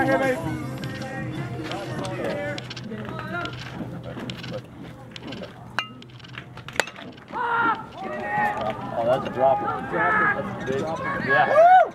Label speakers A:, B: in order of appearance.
A: right here, baby.
B: Oh, that's a dropper.
A: Dropper.
B: That's big.
A: Dropper.
B: Yeah.